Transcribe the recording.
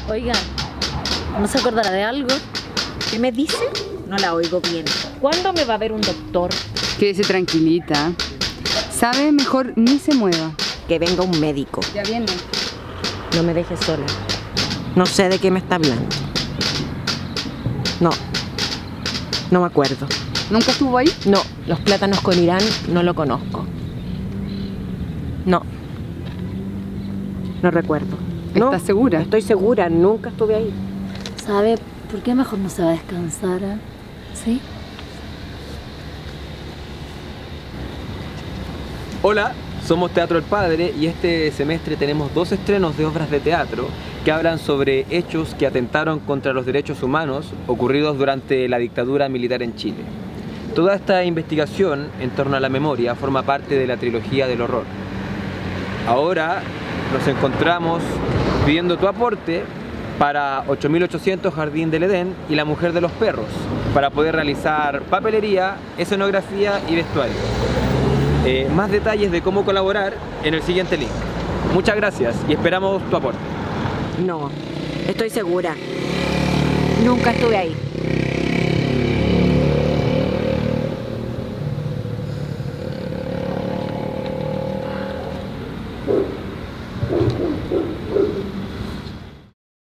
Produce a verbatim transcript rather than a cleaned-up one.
Oiga, ¿no se acordará de algo? ¿Qué me dice? No la oigo bien. ¿Cuándo me va a ver un doctor? Quédese tranquilita. Sabe, mejor ni se mueva. Que venga un médico. Ya viene. No me deje sola. No sé de qué me está hablando. No. No me acuerdo. ¿Nunca estuvo ahí? No, los plátanos con Irán no lo conozco. No. No recuerdo. ¿Estás No, segura? Estoy segura, nunca estuve ahí. ¿Sabe por qué mejor no se va a descansar? ¿Eh? ¿Sí? Hola, somos Teatro El Padre y este semestre tenemos dos estrenos de obras de teatro que hablan sobre hechos que atentaron contra los derechos humanos ocurridos durante la dictadura militar en Chile. Toda esta investigación en torno a la memoria forma parte de la trilogía del horror. Ahora nos encontramos pidiendo tu aporte para ocho mil ochocientos Jardín del Edén y La Mujer de los Perros para poder realizar papelería, escenografía y vestuario. Eh, más detalles de cómo colaborar en el siguiente link. Muchas gracias y esperamos tu aporte. No, estoy segura. Nunca estuve ahí.